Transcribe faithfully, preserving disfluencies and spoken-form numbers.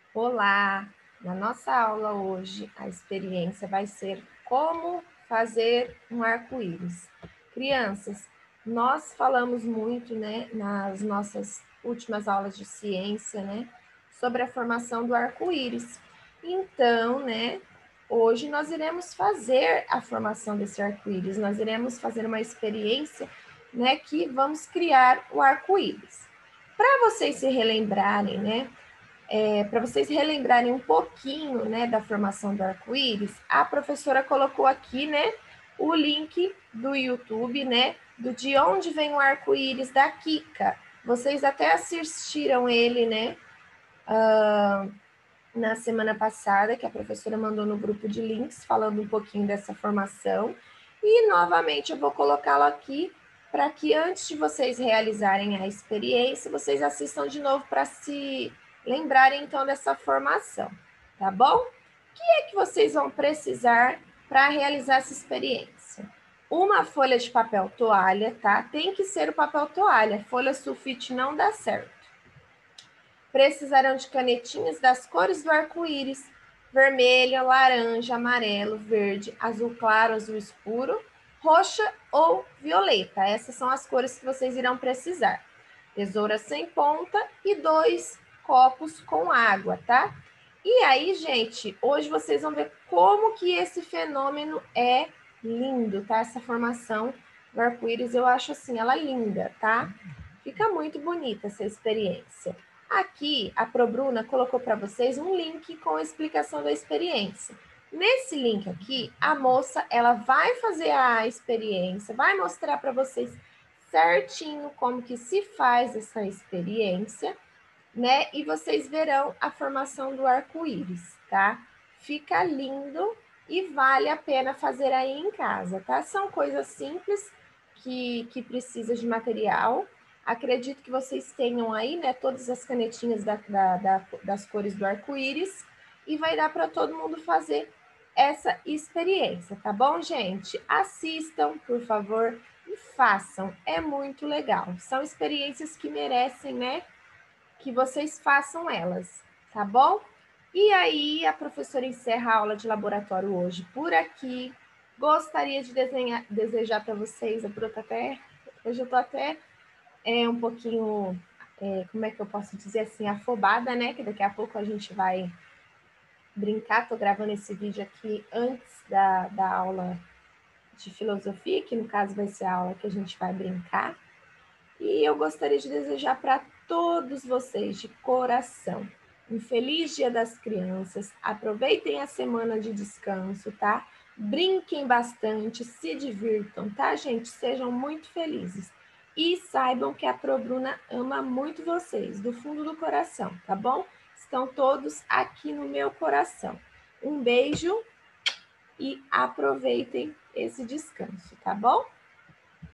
Olá! Na nossa aula hoje, a experiência vai ser como fazer um arco-íris. Crianças, nós falamos muito, né, nas nossas últimas aulas de ciência, né, sobre a formação do arco-íris. Então, né, hoje nós iremos fazer a formação desse arco-íris, nós iremos fazer uma experiência, né, que vamos criar o arco-íris. Para vocês se relembrarem, né, É, para vocês relembrarem um pouquinho, né, da formação do arco-íris, a professora colocou aqui, né, o link do YouTube, né, do De Onde Vem o Arco-Íris, da Kika. Vocês até assistiram ele, né, uh, na semana passada, que a professora mandou no grupo de links, falando um pouquinho dessa formação. E, novamente, eu vou colocá-lo aqui para que, antes de vocês realizarem a experiência, vocês assistam de novo para se lembrarem, então, dessa formação, tá bom? O que é que vocês vão precisar para realizar essa experiência? Uma folha de papel toalha, tá? Tem que ser o papel toalha, folha sulfite não dá certo. Precisarão de canetinhas das cores do arco-íris: vermelho, laranja, amarelo, verde, azul claro, azul escuro, roxa ou violeta. Essas são as cores que vocês irão precisar. Tesoura sem ponta e dois copos com água, tá? E aí, gente, hoje vocês vão ver como que esse fenômeno é lindo, tá? Essa formação do arco-íris, eu acho assim, ela linda, tá? Fica muito bonita essa experiência. Aqui, a ProBruna colocou para vocês um link com a explicação da experiência. Nesse link aqui, a moça, ela vai fazer a experiência, vai mostrar para vocês certinho como que se faz essa experiência, né? E vocês verão a formação do arco-íris, tá? Fica lindo e vale a pena fazer aí em casa, tá? São coisas simples que, que precisa de material. Acredito que vocês tenham aí, né, todas as canetinhas da, da, da, das cores do arco-íris e vai dar para todo mundo fazer essa experiência, tá bom, gente? Assistam, por favor, e façam. É muito legal. São experiências que merecem, né, que vocês façam elas, tá bom? E aí, a professora encerra a aula de laboratório hoje por aqui. Gostaria de desenhar, desejar para vocês, eu tô até, hoje eu tô até é, um pouquinho, é, como é que eu posso dizer assim, afobada, né? Que daqui a pouco a gente vai brincar. Tô gravando esse vídeo aqui antes da, da aula de filosofia, que no caso vai ser a aula que a gente vai brincar. E eu gostaria de desejar para todos vocês, de coração, um feliz Dia das Crianças. Aproveitem a semana de descanso, tá? Brinquem bastante, se divirtam, tá, gente? Sejam muito felizes. E saibam que a ProBruna ama muito vocês, do fundo do coração, tá bom? Estão todos aqui no meu coração. Um beijo e aproveitem esse descanso, tá bom?